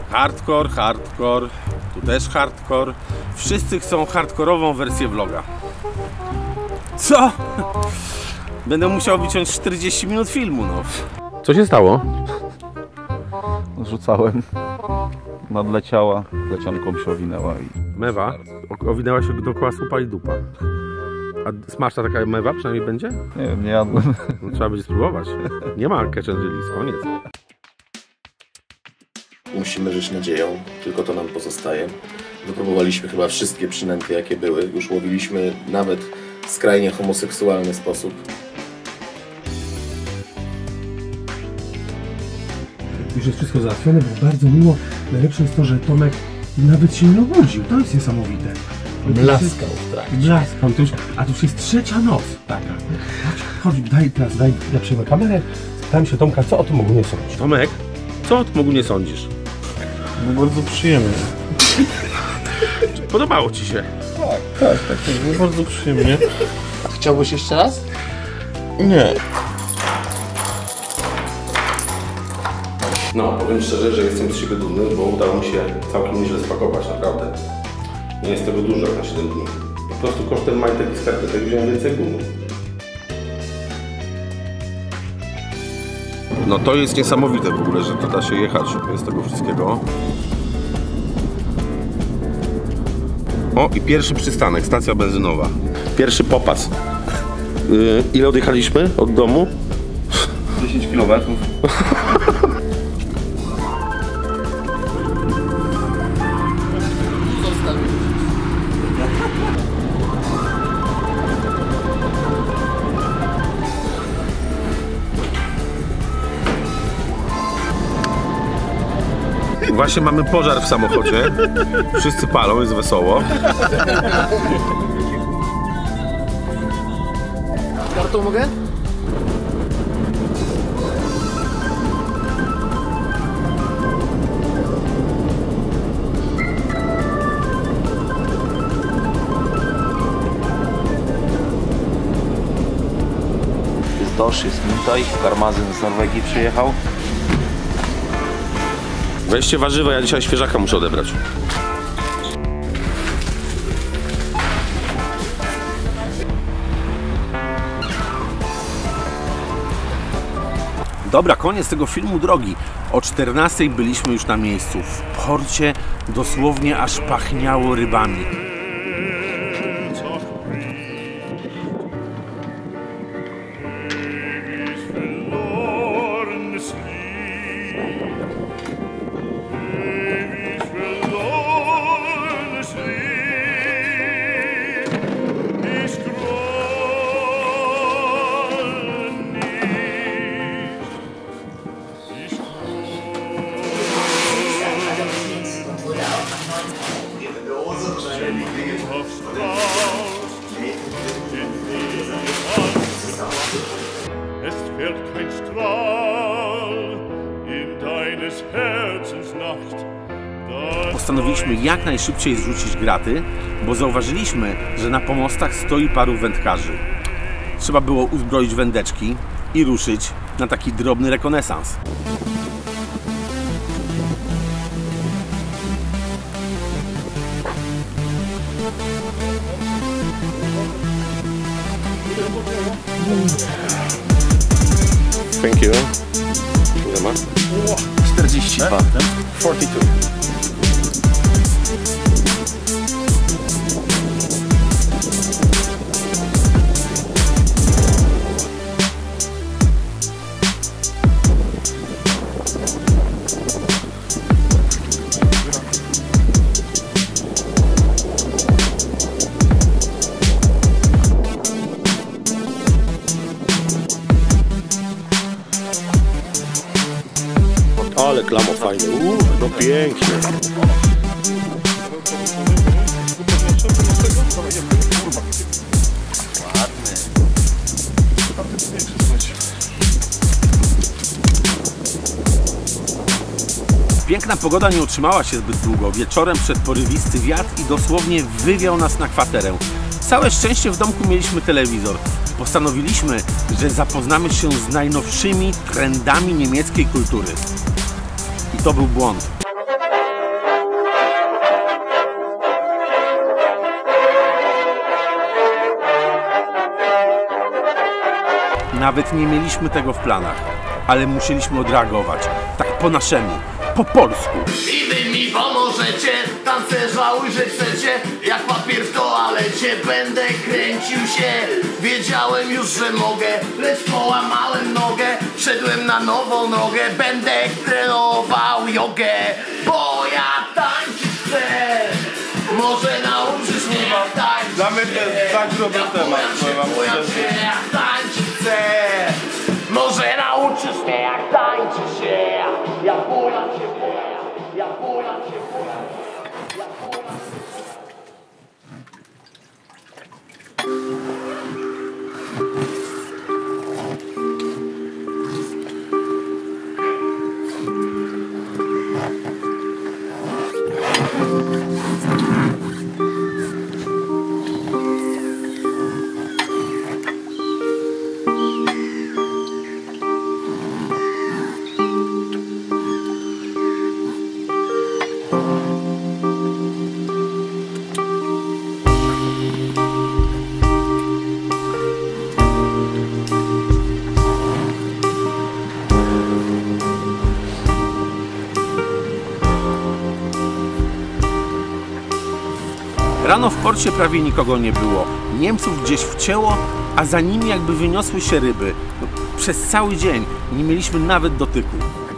Hardcore, hardcore, tu też hardcore. Wszyscy chcą hardkorową wersję vloga. Co? Będę musiał wyciąć 40 minut filmu, no. Co się stało? Rzucałem. Nadleciała, lecionką się owinęła i... Mewa? Owinęła się dookoła słupa i dupa. A smaczna taka mewa przynajmniej będzie? Nie wiem, nie jadłem. No, trzeba będzie spróbować. Nie ma catch and release, koniec. Musimy żyć nadzieją, tylko to nam pozostaje. Wypróbowaliśmy chyba wszystkie przynęty, jakie były. Już łowiliśmy nawet w skrajnie homoseksualny sposób. Już jest wszystko załatwione, bo bardzo miło. Najlepsze jest to, że Tomek nawet się nie obudził. To jest niesamowite. Blaskał w trakcie. Blaskał. A to już jest trzecia noc taka. Chodź, daj ja przyjmę kamerę. Spytałem się Tomka, co o tym ogólnie sądzisz? Tomek, co o tym ogólnie sądzisz? No bardzo przyjemnie. Podobało ci się? Tak, było bardzo przyjemnie. Chciałbyś jeszcze raz? Nie. No, powiem szczerze, że jestem z siebie dumny, bo udało mi się całkiem nieźle spakować, naprawdę. Nie jest tego dużo jak na 7 dni. Po prostu kosztem majtek i skarpetek wziąłem więcej gumy. No to jest niesamowite w ogóle, że to da się jechać z tego wszystkiego. O, i pierwszy przystanek, stacja benzynowa. Pierwszy popas. Ile odjechaliśmy od domu? 10 km. Właśnie mamy pożar w samochodzie. Wszyscy palą, jest wesoło. Kartą mogę? Jest dosz, jest tutaj. Karmazyn z Norwegii przyjechał. Weźcie warzywa, ja dzisiaj świeżaka muszę odebrać. Dobra, koniec tego filmu drogi. O 14 byliśmy już na miejscu. W porcie dosłownie aż pachniało rybami. Es fährt kein Strahl in deines Herzens Nacht. Postanowiliśmy jak najszybciej zrzucić graty, bo zauważyliśmy, że na pomostach stoi paru wędkarzy. Trzeba było uzbroić wędeczki i ruszyć na taki drobny rekonesans. Thank you. Ile ma? 42. 42. Ale klamo fajnie, no pięknie. Piękna pogoda nie utrzymała się zbyt długo. Wieczorem wszedł porywisty wiatr i dosłownie wywiał nas na kwaterę. Całe szczęście w domku mieliśmy telewizor. Postanowiliśmy, że zapoznamy się z najnowszymi trendami niemieckiej kultury. I to był błąd. Nawet nie mieliśmy tego w planach, ale musieliśmy odreagować. Tak po naszemu, po polsku. I wy mi pomożecie, tancerza ujrzeć chcecie. Jak papier w toalecie będę kręcił się. Wiedziałem już, że mogę, lecz połamałem nogę. Wszedłem na nową nogę, będę trenował jogę. Bo ja tańczyć chcę. Może nauczysz mnie jak tańczyć. Dla mnie to jest tak gruby temat. Bujam się jak tańczyć chcę. Może nauczysz mnie jak tańczyć się. Ja bujam się, ja bujam się, ja bujam się. Rano w porcie prawie nikogo nie było. Niemców gdzieś wcięło, a za nimi jakby wyniosły się ryby. Przez cały dzień nie mieliśmy nawet dotyku.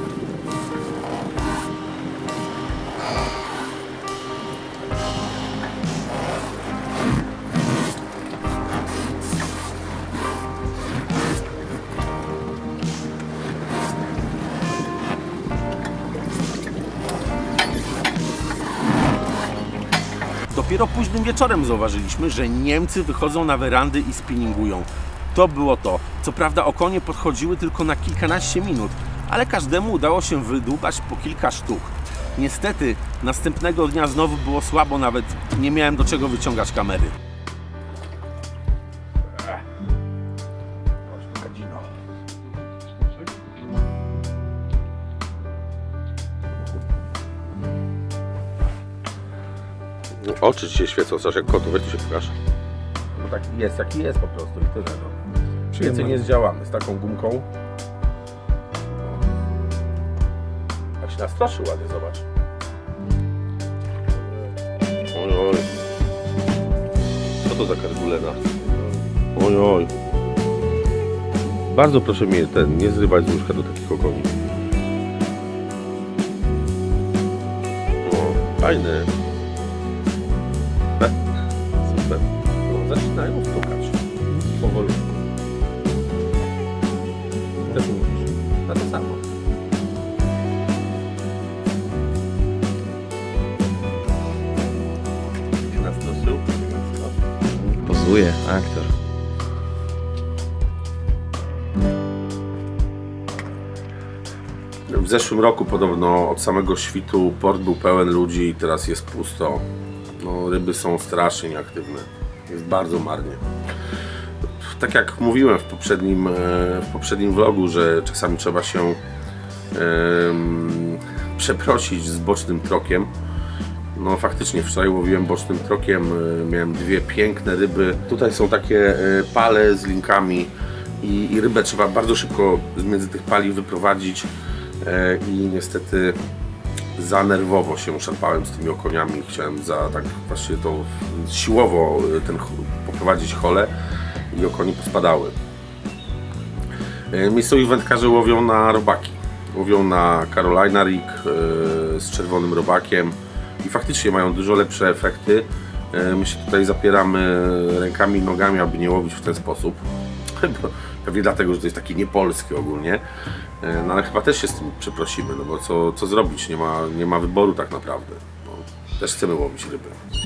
Dopiero późnym wieczorem zauważyliśmy, że Niemcy wychodzą na werandy i spinningują. To było to. Co prawda okonie podchodziły tylko na kilkanaście minut, ale każdemu udało się wydłubać po kilka sztuk. Niestety następnego dnia znowu było słabo, nawet nie miałem do czego wyciągać kamery. Oczy ci się świecą, coś jak kotu, weź tu się pokaż. Bo tak jest jaki jest po prostu i tyle. No. Więcej nie zdziałamy z taką gumką. Tak się nastroszy ładnie, zobacz. Oj, oj. Co to za kargulena? Oj, oj. Bardzo proszę mnie nie zrywać z łóżka do takich okoni. O, fajny. Super. No, zaczynają stukać. Powolutku. Też mówisz. Na to samo. Się nastroszył? Pozuje, aktor. W zeszłym roku podobno od samego świtu port był pełen ludzi i teraz jest pusto. No, ryby są strasznie nieaktywne. Jest bardzo marnie. Tak jak mówiłem w poprzednim vlogu, że czasami trzeba się przeprosić z bocznym trokiem. No faktycznie wczoraj łowiłem bocznym trokiem, miałem dwie piękne ryby. Tutaj są takie pale z linkami i rybę trzeba bardzo szybko między tych pali wyprowadzić i niestety za nerwowo się szarpałem z tymi okoniami. Chciałem tak właśnie to siłowo poprowadzić holę i okoni pospadały. Miejscowi wędkarze łowią na robaki. Łowią na Carolina Rig z czerwonym robakiem i faktycznie mają dużo lepsze efekty. My się tutaj zapieramy rękami i nogami, aby nie łowić w ten sposób. Pewnie dlatego, że to jest taki niepolski ogólnie. No ale chyba też się z tym przeprosimy, no bo co zrobić? Nie ma wyboru tak naprawdę. No, też chcemy łowić ryby.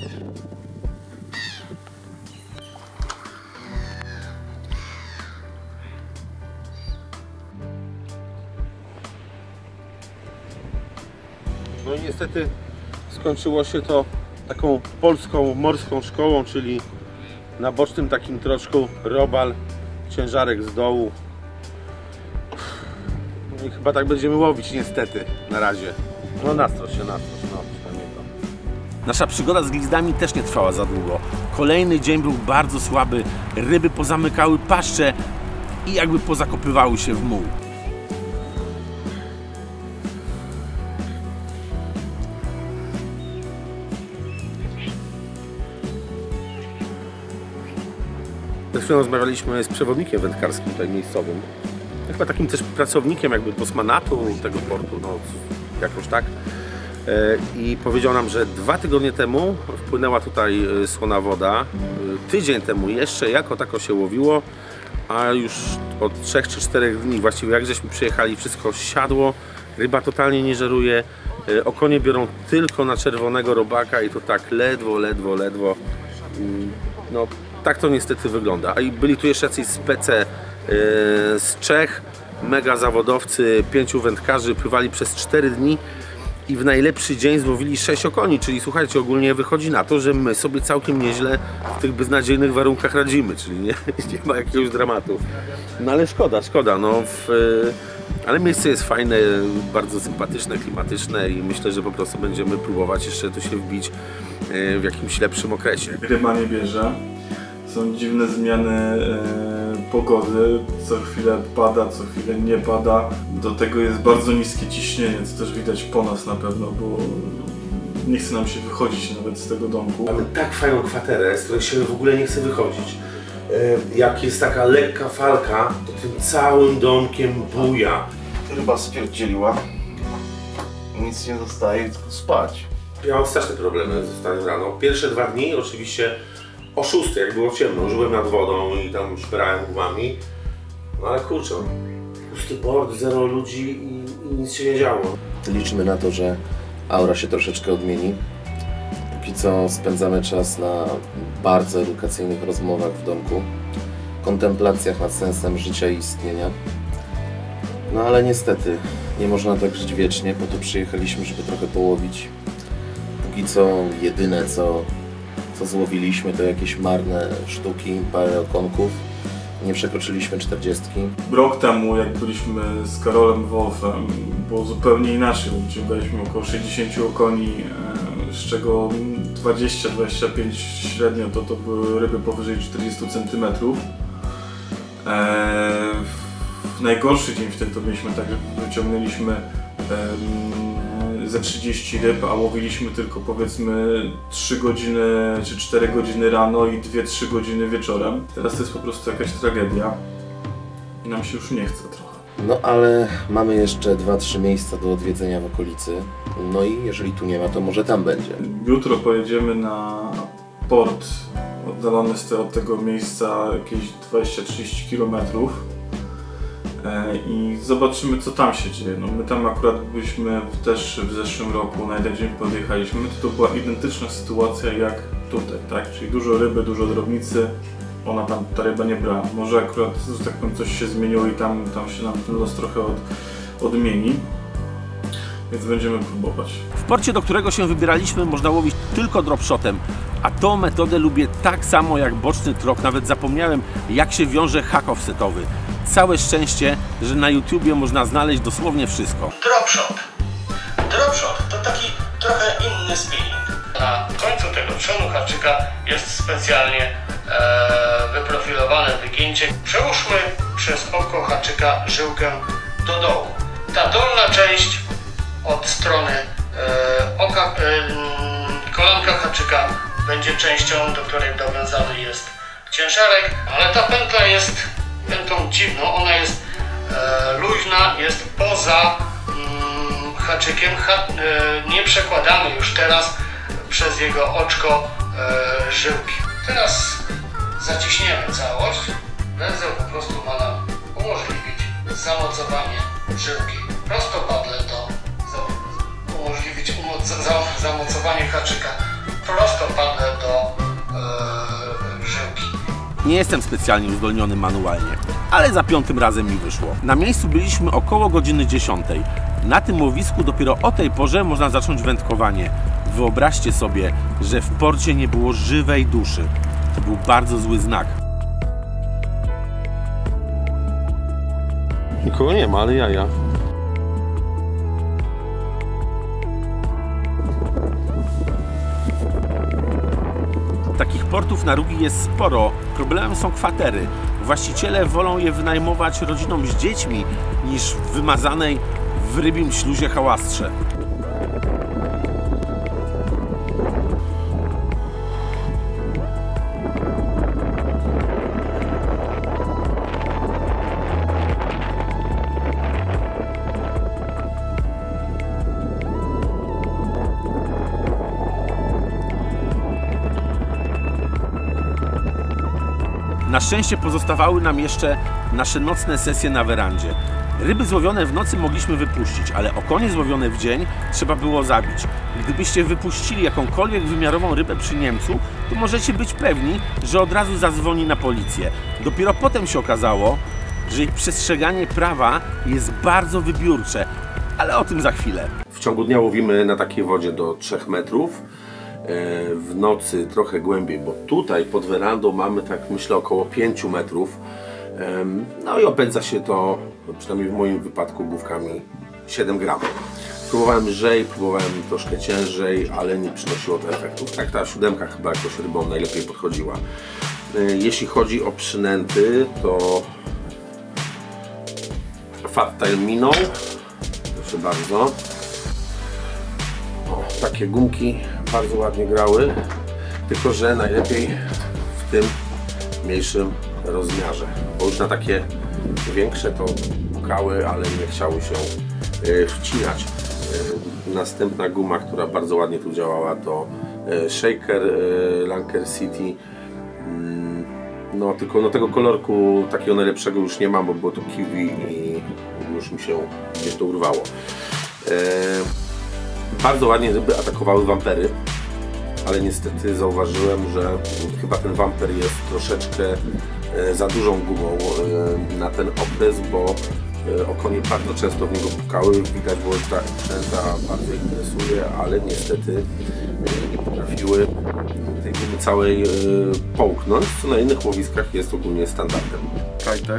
No i niestety skończyło się to taką polską morską szkołą, czyli na bocznym takim troczku robal, ciężarek z dołu. No i chyba tak będziemy łowić niestety na razie. No nastrosz się, no przynajmniej to. Nasza przygoda z glizdami też nie trwała za długo. Kolejny dzień był bardzo słaby, ryby pozamykały paszcze i jakby pozakopywały się w muł. Przed chwilą rozmawialiśmy z przewodnikiem wędkarskim tutaj miejscowym. Chyba takim też pracownikiem jakby posmanatu tego portu, no jakoś tak. I powiedział nam, że 2 tygodnie temu wpłynęła tutaj słona woda. Tydzień temu jeszcze jako tako się łowiło, a już od 3 czy 4 dni właściwie jak żeśmy przyjechali, wszystko siadło. Ryba totalnie nie żeruje. Okonie biorą tylko na czerwonego robaka i to tak ledwo. No tak to niestety wygląda. A i byli tu jeszcze jacyś spece z Czech, mega zawodowcy, 5 wędkarzy, pływali przez 4 dni i w najlepszy dzień złowili 6 okoni, czyli słuchajcie, ogólnie wychodzi na to, że my sobie całkiem nieźle w tych beznadziejnych warunkach radzimy, czyli nie ma jakiegoś dramatu. No ale szkoda, no ale miejsce jest fajne, bardzo sympatyczne, klimatyczne i myślę, że po prostu będziemy próbować jeszcze tu się wbić w jakimś lepszym okresie. Ryba nie bierze, są dziwne zmiany pogody, co chwilę pada, co chwilę nie pada. Do tego jest bardzo niskie ciśnienie, co też widać po nas na pewno, bo nie chce nam się wychodzić nawet z tego domku. Mamy tak fajną kwaterę, z której się w ogóle nie chce wychodzić. Jak jest taka lekka falka, to tym całym domkiem buja. Ryba spierdzieliła. Nic nie zostaje, tylko spać. Ja mam straszne problemy ze wstaniem rano. Pierwsze 2 dni oczywiście o 6, jak było ciemno, żyłem nad wodą i tam szperałem głowami. No ale kurczę, pusty port, 0 ludzi i nic się nie działo. Liczymy na to, że aura się troszeczkę odmieni. Póki co spędzamy czas na bardzo edukacyjnych rozmowach w domku, kontemplacjach nad sensem życia i istnienia. No ale niestety nie można tak żyć wiecznie, po to przyjechaliśmy, żeby trochę połowić. Póki co jedyne co złowiliśmy to jakieś marne sztuki, parę okonków. Nie przekroczyliśmy 40. Rok temu, jak byliśmy z Karolem Wolfem, było zupełnie inaczej. Wyciągaliśmy około 60 okoni, z czego 20-25 średnio to były ryby powyżej 40 cm. W najgorszy dzień wtedy to mieliśmy tak, że wyciągnęliśmy ze 30 ryb, a łowiliśmy tylko powiedzmy 3 godziny czy 4 godziny rano i 2-3 godziny wieczorem. Teraz to jest po prostu jakaś tragedia i nam się już nie chce trochę. No ale mamy jeszcze 2-3 miejsca do odwiedzenia w okolicy. No i jeżeli tu nie ma, to może tam będzie. Jutro pojedziemy na port oddalony od tego miejsca jakieś 20-30 km. I zobaczymy, co tam się dzieje. No, my tam akurat byliśmy też w zeszłym roku, na jeden dzień podjechaliśmy, to była identyczna sytuacja jak tutaj, tak? Czyli dużo ryby, dużo drobnicy, ta ryba nie brała. Może akurat, że tak powiem, coś się zmieniło i tam się nam ten los trochę odmieni, więc będziemy próbować. W porcie, do którego się wybieraliśmy, można łowić tylko dropshotem, a tą metodę lubię tak samo jak boczny trok. Nawet zapomniałem, jak się wiąże hak offsetowy. Całe szczęście, że na YouTubie można znaleźć dosłownie wszystko. Dropshot. Dropshot to taki trochę inny spinning. Na końcu tego trzonu haczyka jest specjalnie wyprofilowane wygięcie. Przełóżmy przez oko haczyka żyłkę do dołu. Ta dolna część od strony kolanka haczyka będzie częścią, do której dowiązany jest ciężarek, ale ta pętla jest pętlą dziwną, ona jest luźna, jest poza haczykiem, nie przekładamy już teraz przez jego oczko żyłki. Teraz zaciśniemy całość, węzeł po prostu ma nam umożliwić zamocowanie żyłki prostopadle umożliwić zamocowanie haczyka prostopadle do żyłki. Nie jestem specjalnie uzdolniony manualnie, ale za 5. razem mi wyszło. Na miejscu byliśmy około godziny 10. Na tym łowisku dopiero o tej porze można zacząć wędkowanie. Wyobraźcie sobie, że w porcie nie było żywej duszy. To był bardzo zły znak. Nikogo nie ma, ale jaja. Takich portów na Rugi jest sporo. Problemem są kwatery. właściciele wolą je wynajmować rodzinom z dziećmi niż w wymazanej w rybim śluzie hałastrze. Na szczęście pozostawały nam jeszcze nasze nocne sesje na werandzie. Ryby złowione w nocy mogliśmy wypuścić, ale okonie złowione w dzień trzeba było zabić. Gdybyście wypuścili jakąkolwiek wymiarową rybę przy Niemcu, to możecie być pewni, że od razu zadzwoni na policję. Dopiero potem się okazało, że ich przestrzeganie prawa jest bardzo wybiórcze, ale o tym za chwilę. W ciągu dnia łowimy na takiej wodzie do 3 metrów. W nocy trochę głębiej, bo tutaj pod werandą mamy, tak myślę, około 5 metrów. No i opędza się to, przynajmniej w moim wypadku, główkami 7 gram. Próbowałem lżej, próbowałem troszkę ciężej, ale nie przynosiło to efektów. Tak, ta 7 chyba jakoś rybą najlepiej podchodziła. Jeśli chodzi o przynęty, to Fat Tail minął. Proszę bardzo. O, takie gumki bardzo ładnie grały, tylko że najlepiej w tym mniejszym rozmiarze, bo już na takie większe to pukały, ale nie chciały się wcinać. Następna guma, która bardzo ładnie tu działała, to Shaker Lancer City. No tylko no, tego kolorku takiego najlepszego już nie mam, bo było to kiwi i już mi się gdzieś to urwało. Bardzo ładnie ryby atakowały wampery, ale niestety zauważyłem, że chyba ten wamper jest troszeczkę za dużą gumą na ten okres, bo okonie bardzo często w niego pukały. Widać było, że ta przynęta bardzo interesuje, ale niestety nie potrafiły tej gumy całej połknąć, co na innych łowiskach jest ogólnie standardem. Kajtech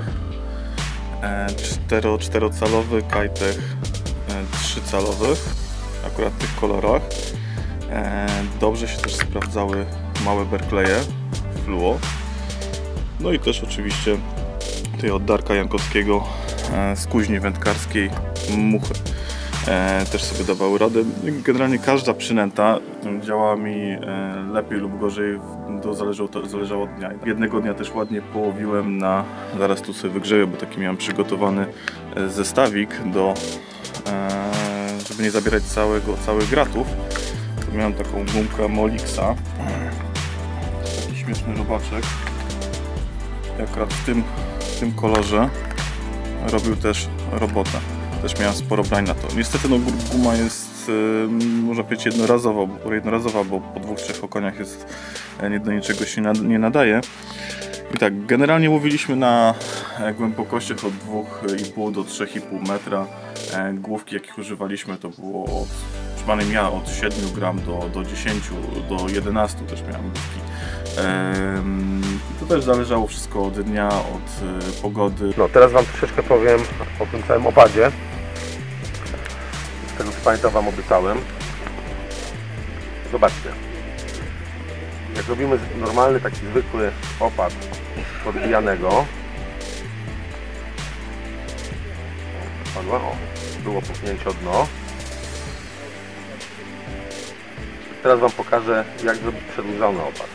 4-calowy, kajtech 3-calowy, akurat w tych kolorach. Dobrze się też sprawdzały małe berkleje fluo. No i też oczywiście tutaj od Darka Jankowskiego z kuźni wędkarskiej muchy też sobie dawały radę. Generalnie każda przynęta działała mi lepiej lub gorzej, to zależało od dnia. Jednego dnia też ładnie połowiłem na, zaraz tu sobie wygrzeję, bo taki miałem przygotowany zestawik do, żeby nie zabierać całych gratów. To miałem taką gumkę Molixa, taki śmieszny robaczek. I akurat w tym kolorze robił też robotę. Też miałem sporo brań na to. Niestety no, guma jest, można powiedzieć, jednorazowa, bo po 2-3 okoniach jest, do niczego się nie nadaje. I tak, generalnie łowiliśmy na głębokościach od 2,5 do 3,5 metra. Główki, jakich używaliśmy, to było przynajmniej ja od 7 gram do 10, do 11 też miałem główki. To też zależało wszystko od dnia, od pogody. No teraz Wam troszeczkę powiem o tym całym opadzie. Z tego co pamiętam Wam obiecałem. Zobaczcie. Jak robimy normalny, taki zwykły opad podbijanego. O, było puknięcie o dno. Teraz Wam pokażę, jak zrobić przedłużony opad.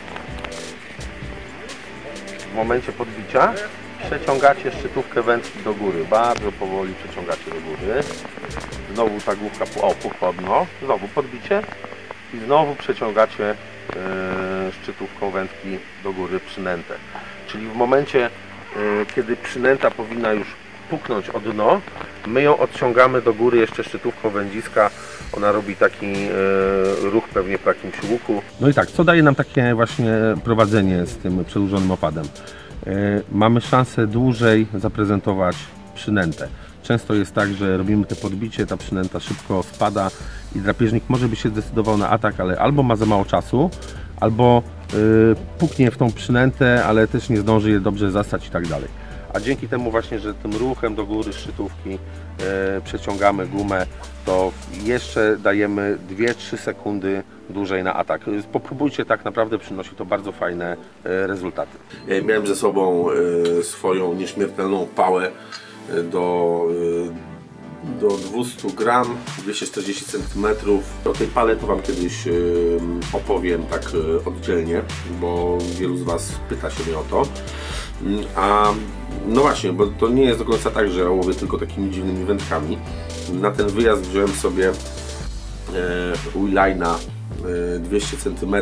W momencie podbicia przeciągacie szczytówkę wędki do góry. Bardzo powoli przeciągacie do góry. Znowu ta główka pukła o dno. Znowu podbicie i znowu przeciągacie szczytówką wędki do góry przynętę. Czyli w momencie, kiedy przynęta powinna już puknąć o dno, my ją odciągamy do góry jeszcze szczytówką wędziska. Ona robi taki ruch pewnie po jakimś łuku. No i tak, co daje nam takie właśnie prowadzenie z tym przedłużonym opadem? Mamy szansę dłużej zaprezentować przynętę. Często jest tak, że robimy te podbicie, ta przynęta szybko spada i drapieżnik może by się zdecydował na atak, ale albo ma za mało czasu, albo puknie w tą przynętę, ale też nie zdąży je dobrze zastać i tak dalej. a dzięki temu właśnie, że tym ruchem do góry szczytówki przeciągamy gumę, to jeszcze dajemy 2-3 sekundy dłużej na atak. Popróbujcie, tak naprawdę przynosi to bardzo fajne rezultaty. Miałem ze sobą swoją nieśmiertelną pałę do 200 gram, 240 cm. O tej pale to Wam kiedyś opowiem tak oddzielnie, bo wielu z Was pyta się mnie o to. A no właśnie, bo to nie jest do końca tak, że ja łowię tylko takimi dziwnymi wędkami. Na ten wyjazd wziąłem sobie Willina 200 cm,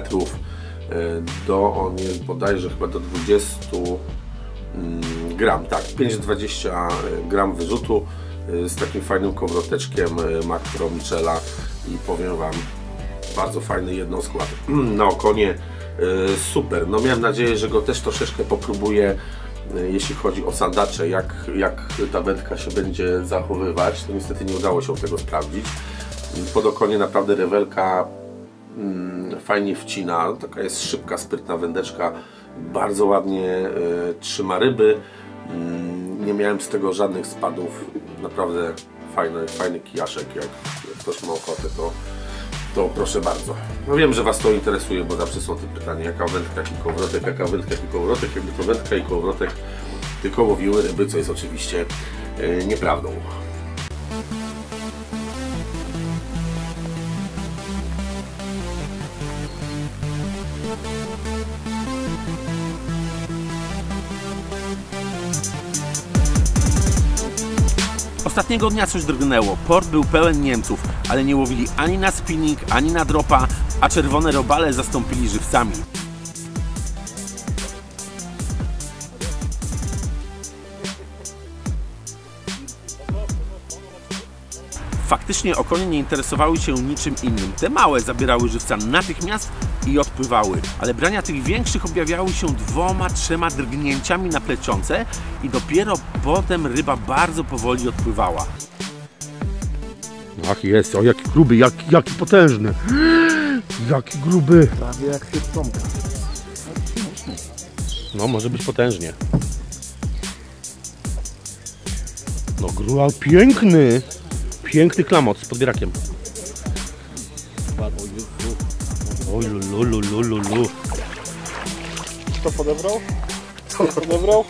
on jest bodajże chyba do 20 gram, tak, 5-20 gram wyrzutu z takim fajnym kołowroteczkiem Makro Michela i powiem Wam, bardzo fajny jednoskład na okonie, super. No miałem nadzieję, że go też troszeczkę popróbuję, jeśli chodzi o sandacze, jak ta wędka się będzie zachowywać. To niestety nie udało się tego sprawdzić. Pod okonie naprawdę rewelka fajnie wcina, taka jest szybka, sprytna wędeczka, bardzo ładnie trzyma ryby. Nie miałem z tego żadnych spadów, naprawdę fajny kijaszek. Jak ktoś ma ochotę, to proszę bardzo. No wiem, że Was to interesuje, bo zawsze są te pytania, jaka wędka, jaki kołowrotek, jaka wędka, jaki kołowrotek, jakby to wędka i kołowrotek tylko łowiły ryby, co jest oczywiście nieprawdą. Ostatniego dnia coś drgnęło. Port był pełen Niemców, ale nie łowili ani na spinning, ani na dropa, a czerwone robale zastąpili żywcami. Faktycznie okonie nie interesowały się niczym innym. Te małe zabierały żywca natychmiast i odpływały, ale brania tych większych objawiały się 2-3 drgnięciami na plecionce i dopiero potem ryba bardzo powoli odpływała. Ach jest, o jaki gruby, jaki potężny. Jaki gruby. Prawie jak chryptomka. No może być potężnie. No gruba, piękny. Piękny klamot z podbierakiem. Oj lulu. Kto podebrał? Kto podebrał?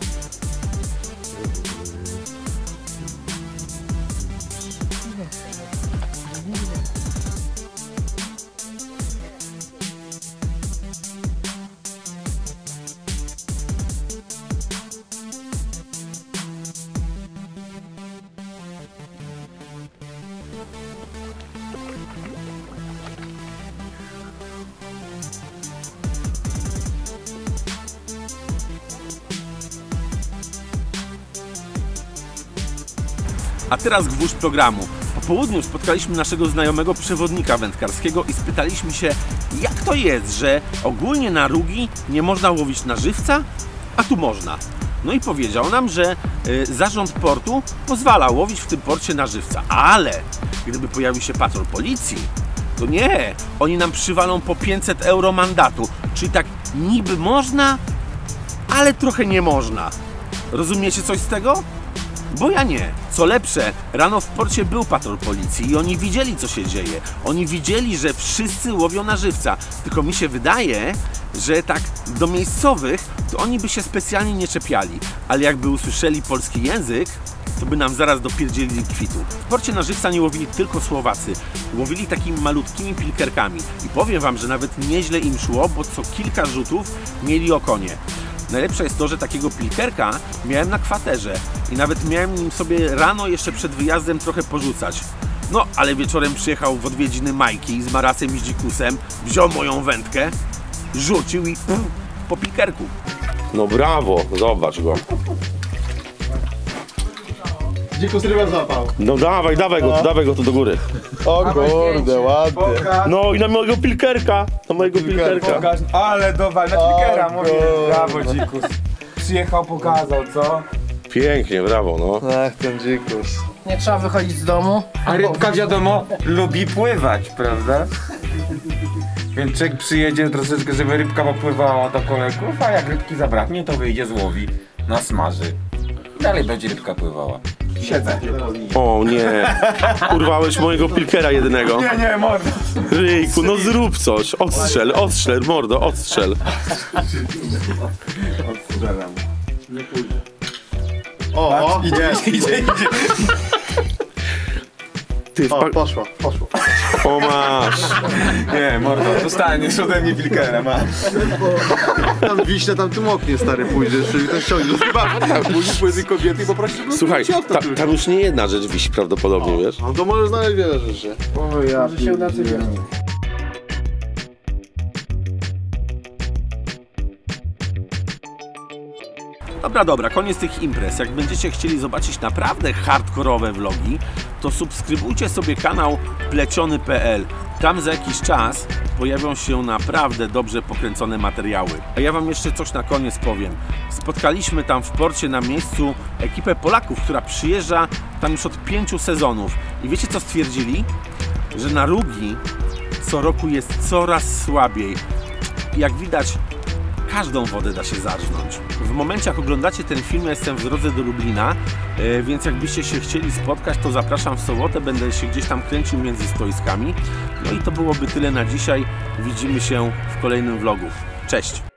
A teraz gwóźdź programu. Po południu spotkaliśmy naszego znajomego przewodnika wędkarskiego i spytaliśmy się, jak to jest, że ogólnie na rugi nie można łowić na żywca, a tu można. No i powiedział nam, że zarząd portu pozwala łowić w tym porcie na żywca, ale gdyby pojawił się patrol policji, to nie, oni nam przywalą po 500 euro mandatu, czyli tak niby można, ale trochę nie można. Rozumiecie coś z tego? Bo ja nie. Co lepsze, rano w porcie był patrol policji i oni widzieli, co się dzieje. Oni widzieli, że wszyscy łowią na żywca. Tylko mi się wydaje, że tak do miejscowych, to oni by się specjalnie nie czepiali. Ale jakby usłyszeli polski język, to by nam zaraz dopierdzielili kwitu. W porcie na żywca nie łowili tylko Słowacy. Łowili takimi malutkimi pilkerkami. I powiem Wam, że nawet nieźle im szło, bo co kilka rzutów mieli okonie. Najlepsze jest to, że takiego pilkerka miałem na kwaterze i nawet miałem nim sobie rano jeszcze przed wyjazdem trochę porzucać. No, ale wieczorem przyjechał w odwiedziny Majki z Marasem i Dzikusem, wziął moją wędkę, rzucił i po pilkerku. No brawo, zobacz go. Dzikus rybę złapał. No dawaj go tu do góry. O kurde, ładnie. No i na mojego pilkerka. Pokaż, ale dowal na pilkera, mówię. Brawo, Dzikus. Przyjechał, pokazał, co? Pięknie, brawo, no. Ach, ten Dzikus. Nie trzeba wychodzić z domu. A rybka, wiadomo, lubi pływać, prawda? Więc człowiek przyjedzie troszeczkę, żeby rybka popływała do kolegów, a jak rybki zabraknie, to wyjdzie, złowi, nasmaży. Dalej będzie rybka pływała. Siedzę. O nie, urwałeś mojego pilkera jedynego. Nie, mordo. Ryjku, no zrób coś. Odstrzel, mordo, odstrzel. Odstrzelam. Nie pójdzie. O, Idzie. Ty o, poszło. O, masz. Nie, mordo, dostaniesz ode mnie pilkera, masz. Tam wiśnia, tam tu moknie, stary, pójdziesz, czyli to ściągniesz. Chyba Pójdziesz po tej kobiety i poprosisz, żeby Słuchaj, tam już nie jedna rzecz wisi prawdopodobnie, wiesz? no to możesz znaleźć wiele rzeczy. O, ja Może się uda coś Dobra, koniec tych imprez. Jak będziecie chcieli zobaczyć naprawdę hardkorowe vlogi, to subskrybujcie sobie kanał pleciony.pl. Tam za jakiś czas pojawią się naprawdę dobrze pokręcone materiały. A ja wam jeszcze coś na koniec powiem. Spotkaliśmy tam w porcie na miejscu ekipę Polaków, która przyjeżdża tam już od 5 sezonów. I wiecie co stwierdzili? Że na Rugi co roku jest coraz słabiej. Jak widać, każdą wodę da się zarżnąć. W momencie, jak oglądacie ten film, ja jestem w drodze do Lublina, więc jakbyście się chcieli spotkać, to zapraszam w sobotę, będę się gdzieś tam kręcił między stoiskami. No i to byłoby tyle na dzisiaj. Widzimy się w kolejnym vlogu. Cześć!